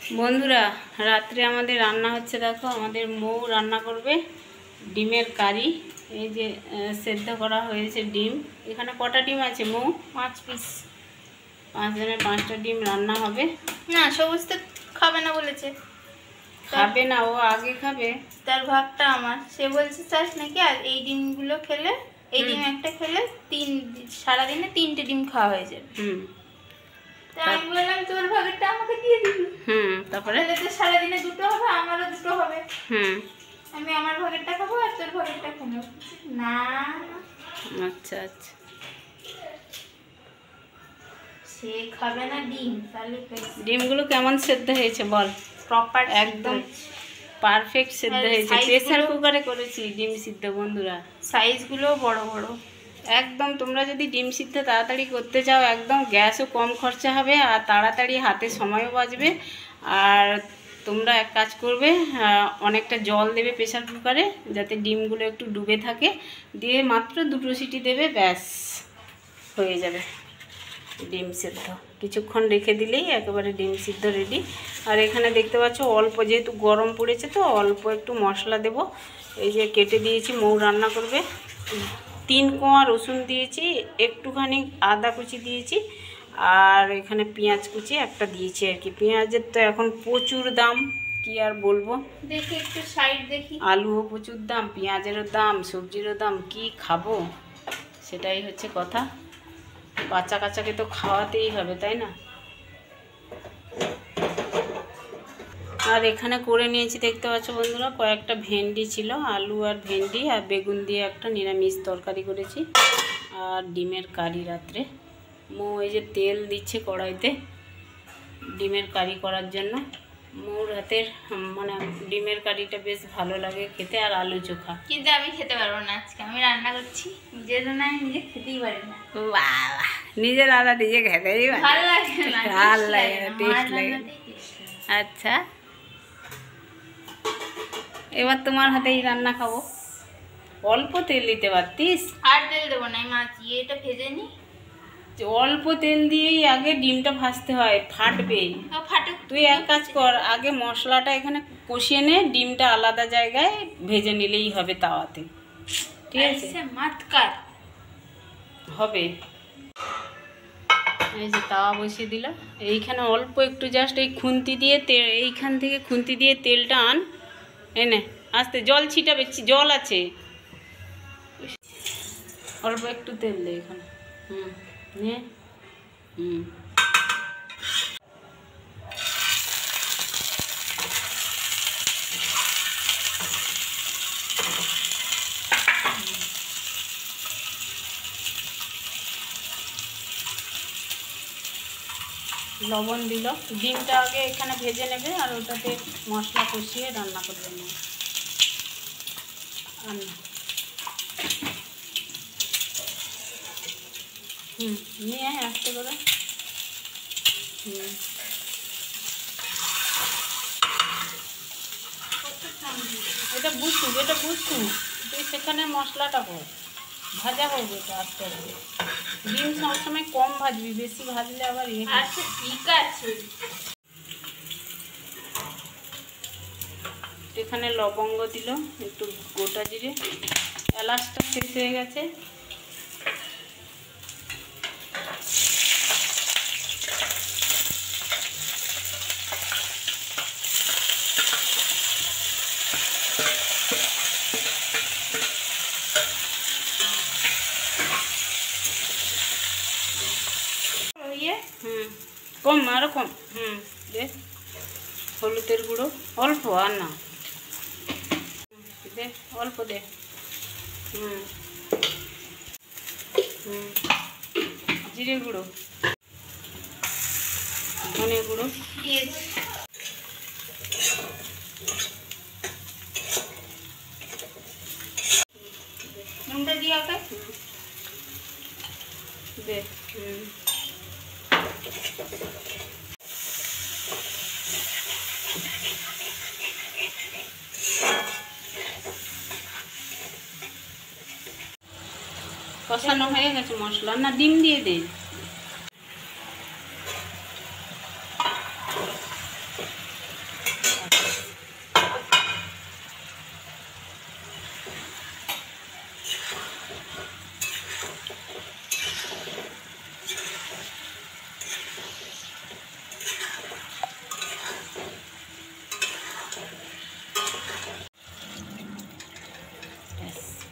বন্ধুরা, রাত্রে আমাদের রান্না হচ্ছে। দেখো, আমাদের মৌ রান্না করবে ডিমের কারি। এই যে সেদ্ধ করা হয়েছে ডিম। এখানে কটা ডিম আছে মৌ? 5 পিস। 5 জনের 5টা ডিম রান্না হবে। না, সবুজ তো খাবে না বলেছে। খাবে না, ও আগে খাবে। তার ভাগটা আমার। সে বলছে চাস নাকি? আর এই ডিমগুলো খেলে, এই ডিম একটা খেলে সারাদিনে 3টে ডিম খাওয়া হয়ে যাবে। তাই আমি বললাম তোর ভাগটা আমাকে দিয়ে দিবি। তারপরে তো সারাদিনে 2টো হবে, আমারও 2টো হবে। আমি আমার ভাগেরটা খাবো আর তোর ভাগেরটা খাবো। না, আচ্ছা আচ্ছা। সে খাবে না ডিম। তাহলে ডিমগুলো কেমন সেদ্ধ হয়েছে বল? প্রপার, একদম পারফেক্ট সেদ্ধ হয়েছে। প্রেসার কুকারে করেছি ডিম সিদ্ধ বন্ধুরা। সাইজগুলো বড় বড়। একদম তোমরা যদি ডিম সিদ্ধ তাড়াতাড়ি করতে চাও, একদম গ্যাসও কম খরচা হবে আর তাড়াতাড়ি হাতে সময়ও বাঁচবে। আর তোমরা এক কাজ করবে, অনেকটা জল দেবে প্রেসার কুকারে, যাতে ডিমগুলো একটু ডুবে থাকে। দিয়ে মাত্র 2টো সিটি দেবে, ব্যাস হয়ে যাবে ডিম সিদ্ধ। কিছুক্ষণ রেখে দিলেই একেবারে ডিম সিদ্ধ রেডি। আর এখানে দেখতে পাচ্ছ অল্প, যেহেতু গরম পড়েছে তো অল্প একটু মশলা দেব। এই যে কেটে দিয়েছি, মৌ রান্না করবে। 3 কোয়া রসুন দিয়েছি, একটুখানি আদা কুচি দিয়েছি, আর এখানে পেঁয়াজ কুচি একটা দিয়েছি আর কি। পেঁয়াজের তো এখন প্রচুর দাম, কি আর বলবো। দেখি একটু সাইড দেখি। আলুও প্রচুর দাম, পেঁয়াজেরও দাম, সবজিরও দাম, কি খাবো সেটাই হচ্ছে কথা। বাচ্চা কাচ্চাকে তো খাওয়াতেই হবে, তাই না? আর এখানে করে নিয়েছি দেখতে পাচ্ছ বন্ধুরা, কয়েকটা ভেন্ডি ছিল, আলু আর ভেন্ডি আর বেগুন দিয়ে একটা নিরামিষ তরকারি করেছি। আর ডিমের কারি রাত্রে। মৌ এই যে তেল দিচ্ছে কড়াইতে ডিমের কারি করার জন্য। মৌর হাতের মানে ডিমের কারিটা বেশ ভালো লাগে খেতে, আর আলু চোখা। কিন্তু আমি খেতে পারবো না আজকে, আমি রান্না করছি নিজের রান্না, আমি নিজে খেতেই পারি না। বাবা, নিজের রান্না নিজে খেতেই ভালো লাগে না, ভালো লাগে না, টেস্ট লাগে। আচ্ছা, এবার তোমার হাতেই রান্না খাবো। অল্প তেল দিতে পারতিস। আর তেল দেবো না, মাছ এটা ভেজে নি। অল্প তেল দিয়েই আগে ডিমটা ভাজতে হয়, ফাটবে। ফাটুক। তুই এক কাজ কর, আগে মশলাটা এখানে কষিয়ে নে, ডিমটা আলাদা জায়গায় ভেজে নিলেই হবে তাওয়াতে, ঠিক আছে? মাতকার হবে। এই যে তাওয়া বসিয়ে দিলাম, এইখানে অল্প একটু জাস্ট এই খুন্তি দিয়ে এইখান থেকে খুন্তি দিয়ে তেলটা আন, এনে আস্তে জল ছিটাবে, জল আছে, অল্প একটু তেল দে এখানে। নে লবণ দিল। ডিমটা আগে এখানে ভেজে নেবে আর ওটাতে মশলা কষিয়ে রান্না করবে না। নিয়ে আসতে করে। এটা বুঝছু, এটা বুঝছু, তুই সেখানে মশলাটা কর, ভাজা করবে তো আস্তে আস্তে। ডিম সবসময় কম ভাজবি, বেশি ভাজলে আবার আচ্ছা ঠিক আছে। এখানে লবঙ্গ দিল, একটু গোটা জিরে, এলাচটা শেষ হয়ে গেছে। কম, আরো কম। দে হলুদের গুঁড়ো অল্প, আর না, দে অল্প দে। জিরে গুঁড়ো, ধনে গুঁড়ো, নুনটা দিয়ে আগে দে। কষানো হয়ে গেছে মশলা, না ডিম দিয়ে দে।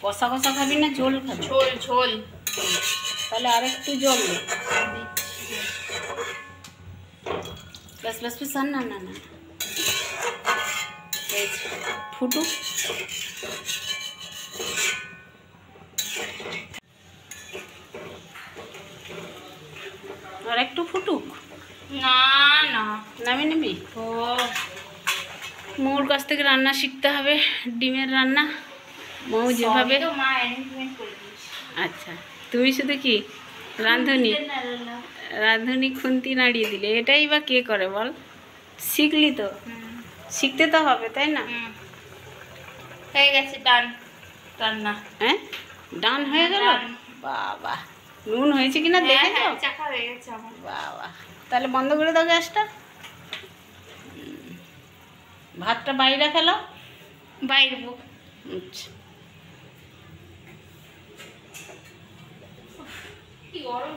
কষা কষা খাবি না ঝোল খাবি? ঝোল ঝোল। তাহলে আর একটু জল দে। ব্যাস ব্যাস ব্যাস, আর না না না, ফুটুক। আর একটু ফুটুক। না না, নামিয়ে নিবি? ও মৌর কাছ থেকে রান্না শিখতে হবে, ডিমের রান্না। মৌ যেভাবে। তো মা অ্যারেঞ্জমেন্ট করে দিয়েছে। আচ্ছা, তুমি শুধু কি রাঁধুনি? রাঁধুনি খুন্তি নাড়িয়ে দিলে, এটাই বা কে করে বল? শিখলি তো, শিখতে তো হবে, তাই না? হয়ে গেছে, ডান রান্না। হ্যাঁ, ডান হয়ে গেল। ডান। বাবা, নুন হয়েছে কিনা দেখে তো। চাকা হয়ে গেছে আমার। বাবা, তাহলে বন্ধ করে দাও গ্যাসটা। ভাতটা বাইরে ফেলো। বাইরবো। আচ্ছা, কি গরম।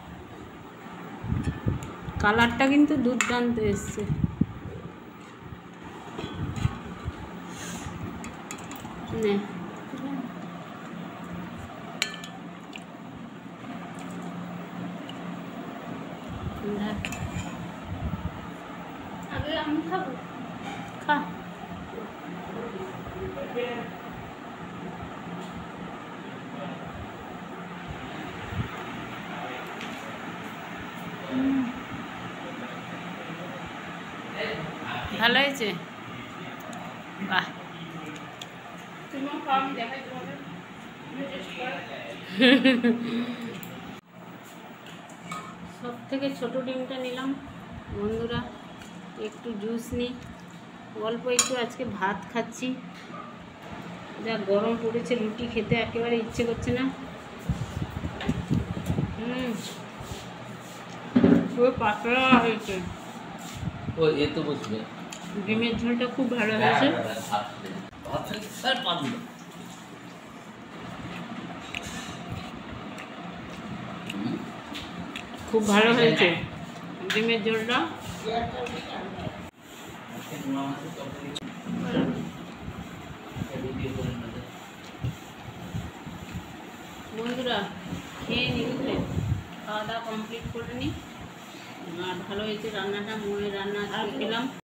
কালারটা কিন্তু দুর্দান্ত এসছে। নে, আগে আমি খাবো। খা। ভালো হয়েছে? বাহ। তুমিও খাও, আমি দেখাই তোমাকে। সব থেকে ছোটো ডিমটা নিলাম বন্ধুরা, একটু জুস নিই, অল্প একটু। আজকে ভাত খাচ্ছি, যা গরম পড়েছে, রুটি খেতে একেবারে ইচ্ছে করছে না। পুরো পাতলা হয়েছে। ও এ তো বসবে, ডিমের ঝোলটা খুব ভালো হয়েছে। খুব ভালো হয়েছে ডিমের ঝোলটা। বন্ধুরা খেয়ে নি, বুঝলে? খাওয়া দাওয়া কমপ্লিট করে নি। আর ভালো হয়েছে রান্নাটা, মনের রান্না আজকে খেলাম।